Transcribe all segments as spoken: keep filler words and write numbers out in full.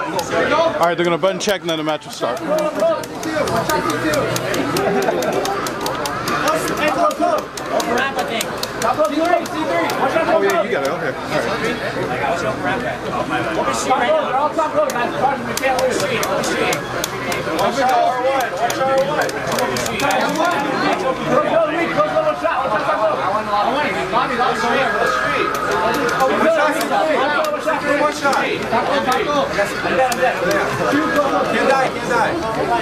All right, they're gonna button check and then the match will start. Oh yeah, you got it. Okay. All right. Watch out, R one. Watch out, R one. One shot. Can't die, can't die.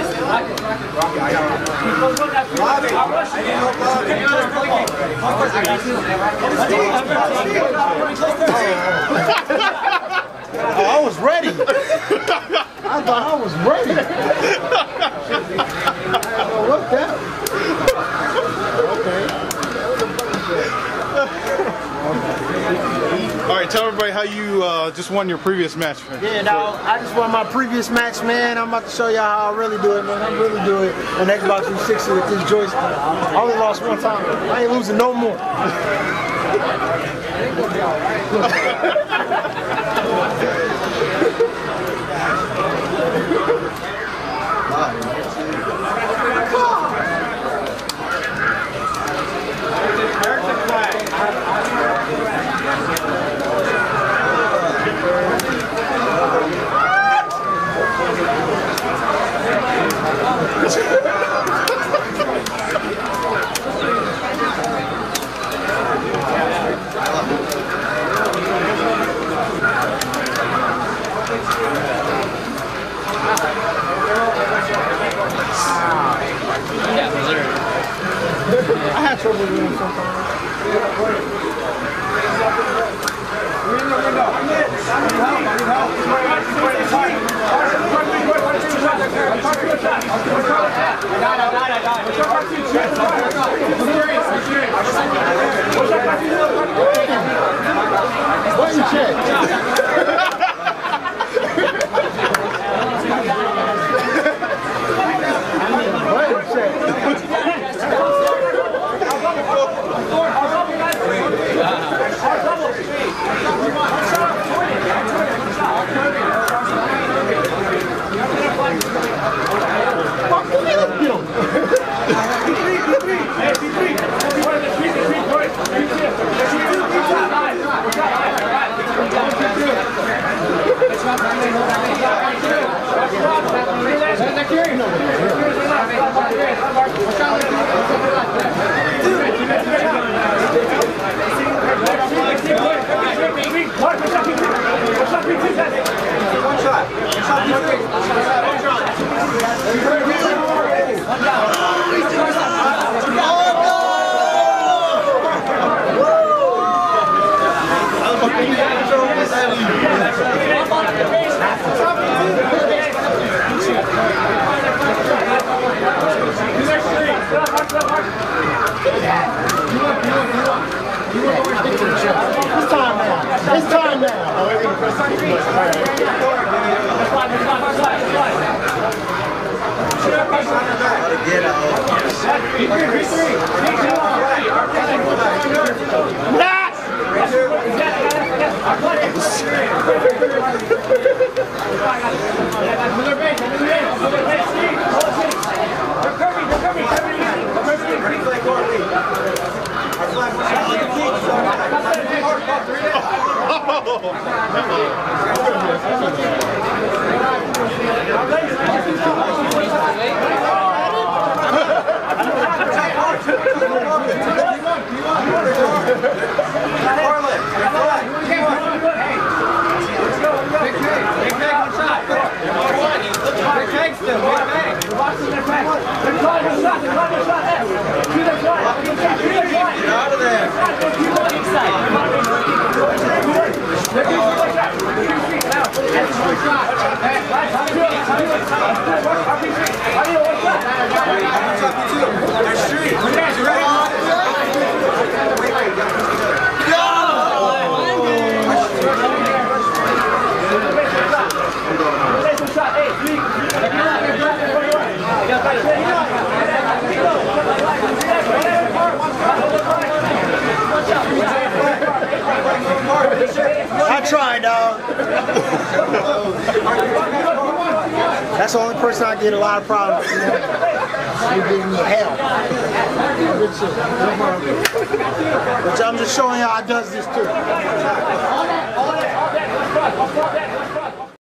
Bobby. Oh, I was ready. I thought I was ready. What's that? Okay. All right, tell everybody how you uh, just won your previous match. Yeah, now I just won my previous match, man. I'm about to show y'all how I really do it, man. I really do it on Xbox three sixty with this joystick. I only lost one time. I ain't losing no more. I had trouble with him sometimes. We're in the window. I need help. I need help. What you check? It's time now. It's time now. Get out. I tried, dog. That's the only person I get a lot of problems with. You give me hell. Good shit. But I'm just showing y'all I does this too.